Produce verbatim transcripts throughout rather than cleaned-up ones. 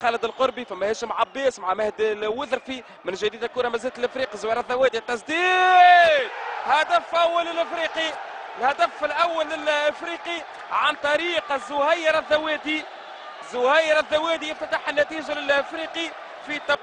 خالد القربي، فما هاشم عباس مع مهدي الوذرفي. من جديد الكره ما زالت الافريقي. زوير الذوادي التسديد، هدف اول الافريقي، الهدف الاول للافريقي عن طريق زهير الذوادي. زهير الذوادي يفتتح النتيجه للافريقي في تب...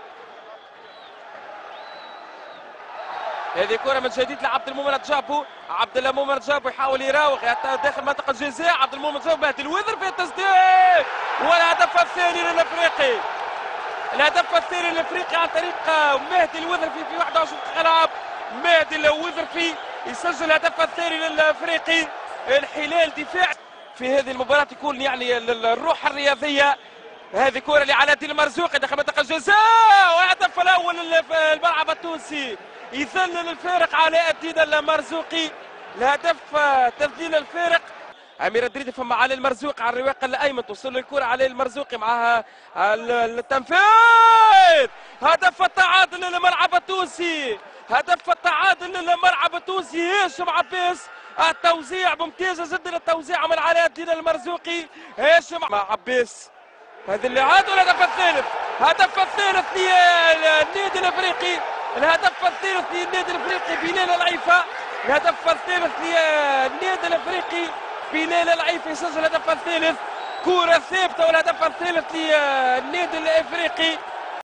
هذه كرة من جديد لعبد المؤمن جابو. عبد المؤمن جابو يحاول يراوغ داخل منطقة الجزاء. عبد المؤمن جابو مهدي الوذر في التسديد، والهدف الثاني للافريقي. الهدف الثاني للافريقي عن طريق مهدي الوذرفي في واحد وعشرين دقيقة لعب. مهدي الوذرفي يسجل الهدف الثاني للافريقي. الحلال دفاع في هذه المباراة يكون يعني الروح الرياضية. هذه كرة اللي على الدين المرزوقي داخل منطقة الجزاء، والهدف الأول للملعب التونسي. يذلل الفارق علاء الدين المرزوقي. الهدف تذليل الفارق. امير الدريدي فما علي المرزوق على الرواق الايمن، توصل له الكره علي المرزوقي معها التنفيذ. هدف التعادل للملعب التونسي، هدف التعادل للملعب التونسي. هاشم عباس، التوزيع ممتازه جدا، التوزيع من علاء الدين المرزوقي. هاشم مع عباس، هذا اللي عاد. الهدف الثالث، هدف الثالث للنادي الافريقي، الهدف الثالث للنادي الافريقي بلال العيفه. الهدف الثالث للنادي الافريقي بلال العيفه يسجل الهدف الثالث. كره ثابته، والهدف الثالث للنادي الافريقي.